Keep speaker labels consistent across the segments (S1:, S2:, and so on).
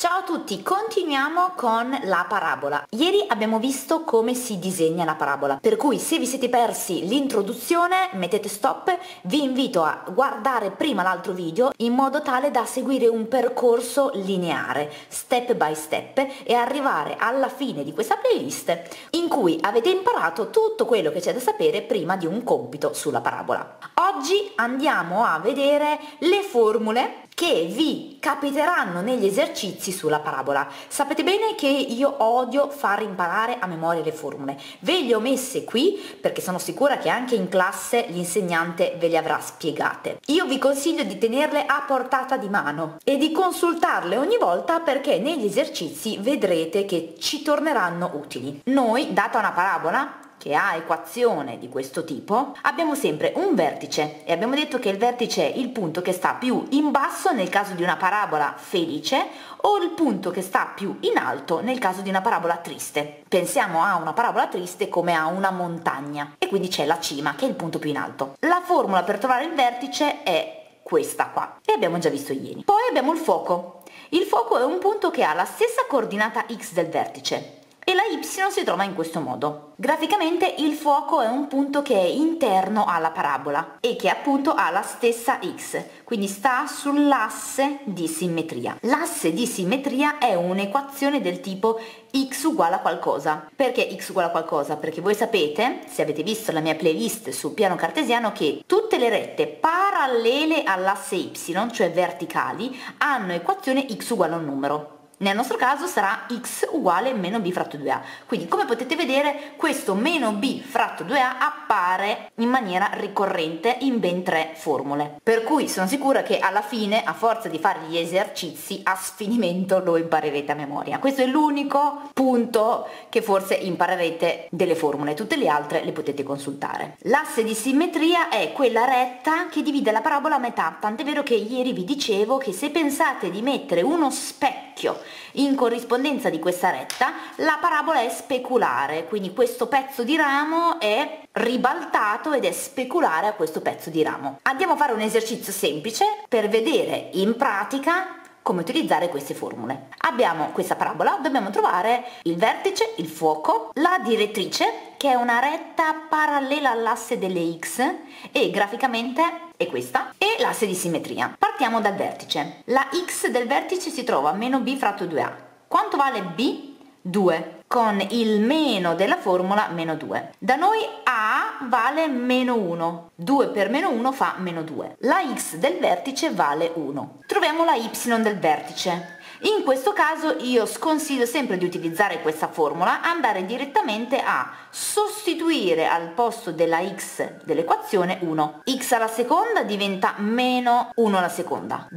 S1: Ciao a tutti, continuiamo con la parabola. Ieri abbiamo visto come si disegna la parabola, per cui se vi siete persi l'introduzione mettete stop, vi invito a guardare prima l'altro video in modo tale da seguire un percorso lineare, step by step, e arrivare alla fine di questa playlist in cui avete imparato tutto quello che c'è da sapere prima di un compito sulla parabola. Oggi andiamo a vedere le formule che vi capiteranno negli esercizi sulla parabola. Sapete bene che io odio far imparare a memoria le formule. Ve le ho messe qui perché sono sicura che anche in classe l'insegnante ve le avrà spiegate. Io vi consiglio di tenerle a portata di mano e di consultarle ogni volta perché negli esercizi vedrete che ci torneranno utili. Noi, data una parabola che ha equazione di questo tipo, abbiamo sempre un vertice e abbiamo detto che il vertice è il punto che sta più in basso nel caso di una parabola felice o il punto che sta più in alto nel caso di una parabola triste. Pensiamo a una parabola triste come a una montagna e quindi c'è la cima che è il punto più in alto. La formula per trovare il vertice è questa qua e abbiamo già visto ieri. Poi abbiamo il fuoco. Il fuoco è un punto che ha la stessa coordinata x del vertice e la y si trova in questo modo. Graficamente il fuoco è un punto che è interno alla parabola e che appunto ha la stessa x, quindi sta sull'asse di simmetria. L'asse di simmetria è un'equazione del tipo x uguale a qualcosa. Perché x uguale a qualcosa? Perché voi sapete, se avete visto la mia playlist sul piano cartesiano, che tutte le rette parallele all'asse y, cioè verticali, hanno equazione x uguale a un numero. Nel nostro caso sarà x uguale meno b fratto 2a, quindi come potete vedere questo meno b fratto 2a appare in maniera ricorrente in ben 3 formule, per cui sono sicura che alla fine, a forza di fare gli esercizi, a sfinimento lo imparerete a memoria. Questo è l'unico punto che forse imparerete delle formule, tutte le altre le potete consultare. L'asse di simmetria è quella retta che divide la parabola a metà, tant'è vero che ieri vi dicevo che se pensate di mettere uno specchio in corrispondenza di questa retta, la parabola è speculare, quindi questo pezzo di ramo è ribaltato ed è speculare a questo pezzo di ramo. Andiamo a fare un esercizio semplice per vedere in pratica come utilizzare queste formule. Abbiamo questa parabola, dobbiamo trovare il vertice, il fuoco, la direttrice, che è una retta parallela all'asse delle x e graficamente è questa, e l'asse di simmetria. Partiamo dal vertice. La x del vertice si trova meno b fratto 2a. Quanto vale b? 2, con il meno della formula meno 2. Da noi a vale meno 1, 2 per meno 1 fa meno 2. La x del vertice vale 1. Troviamo la y del vertice. In questo caso io sconsiglio sempre di utilizzare questa formula, andare direttamente a sostituire al posto della x dell'equazione 1. X alla seconda diventa meno 1 alla seconda.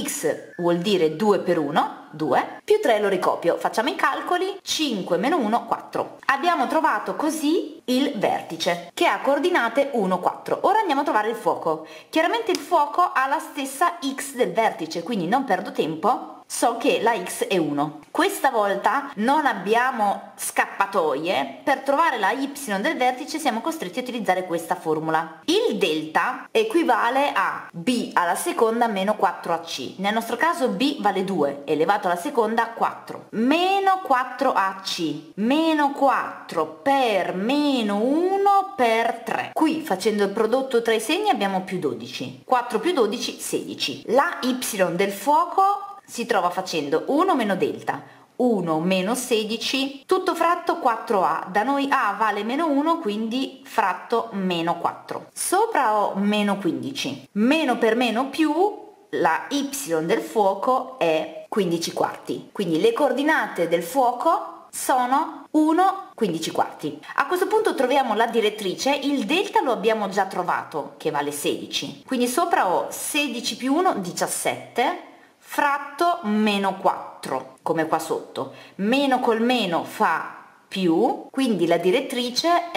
S1: 2x vuol dire 2 per 1, 2, più 3 lo ricopio. Facciamo i calcoli, 5 meno 1, 4. Abbiamo trovato così il vertice, che ha coordinate 1, 4. Ora andiamo a trovare il fuoco. Chiaramente il fuoco ha la stessa x del vertice, quindi non perdo tempo. So che la x è 1. Questa volta non abbiamo scappatoie, per trovare la y del vertice siamo costretti a utilizzare questa formula. Il delta equivale a b alla seconda meno 4ac. Nel nostro caso b vale 2, elevato alla seconda 4. Meno 4ac, meno 4 per meno 1 per 3. Qui facendo il prodotto tra i segni abbiamo più 12. 4 più 12, 16. La y del fuoco si trova facendo 1 meno delta, 1 meno 16, tutto fratto 4a, da noi a vale meno 1, quindi fratto meno 4. Sopra ho meno 15, meno per meno più, la y del fuoco è 15 quarti, quindi le coordinate del fuoco sono 1, 15 quarti. A questo punto troviamo la direttrice, il delta lo abbiamo già trovato, che vale 16, quindi sopra ho 16 più 1, 17, fratto meno 4, come qua sotto. Meno col meno fa più, quindi la direttrice è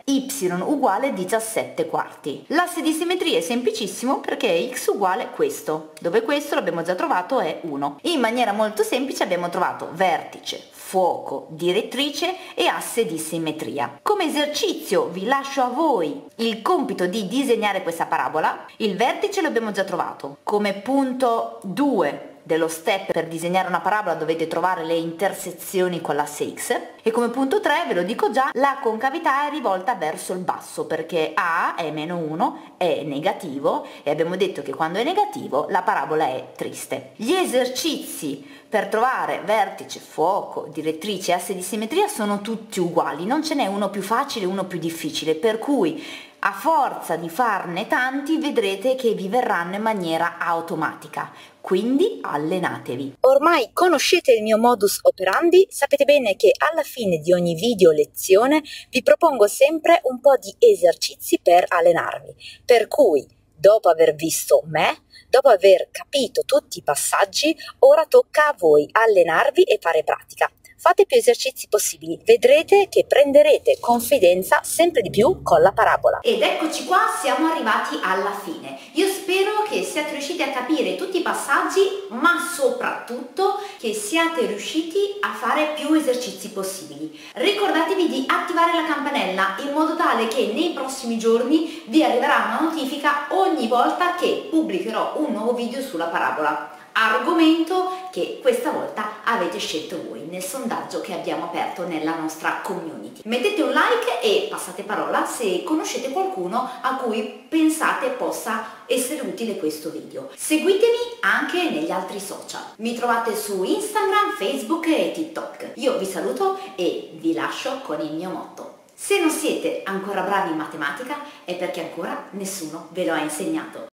S1: y uguale 17 quarti. L'asse di simmetria è semplicissimo perché x uguale questo, dove questo l'abbiamo già trovato è 1. In maniera molto semplice abbiamo trovato vertice, fuoco, direttrice e asse di simmetria. Come esercizio vi lascio a voi il compito di disegnare questa parabola. Il vertice lo abbiamo già trovato. Come punto 2 dello step per disegnare una parabola dovete trovare le intersezioni con l'asse x, e come punto 3 ve lo dico già, la concavità è rivolta verso il basso perché a è meno 1, è negativo e abbiamo detto che quando è negativo la parabola è triste. Gli esercizi per trovare vertice, fuoco, direttrice e asse di simmetria sono tutti uguali, non ce n'è uno più facile e uno più difficile, per cui a forza di farne tanti vedrete che vi verranno in maniera automatica, quindi allenatevi. Ormai conoscete il mio modus operandi, sapete bene che alla fine di ogni video lezione vi propongo sempre un po' di esercizi per allenarvi, per cui dopo aver visto me, dopo aver capito tutti i passaggi, ora tocca a voi allenarvi e fare pratica. Fate più esercizi possibili, vedrete che prenderete confidenza sempre di più con la parabola. Ed eccoci qua, siamo arrivati alla fine. Io spero che siate riusciti a capire tutti i passaggi, ma soprattutto che siate riusciti a fare più esercizi possibili. Ricordatevi di attivare la campanella in modo tale che nei prossimi giorni vi arriverà una notifica ogni volta che pubblicherò un nuovo video sulla parabola. Argomento che questa volta avete scelto voi nel sondaggio che abbiamo aperto nella nostra community. Mettete un like e passate parola se conoscete qualcuno a cui pensate possa essere utile questo video. Seguitemi anche negli altri social. Mi trovate su Instagram, Facebook e TikTok. Io vi saluto e vi lascio con il mio motto. Se non siete ancora bravi in matematica è perché ancora nessuno ve lo ha insegnato.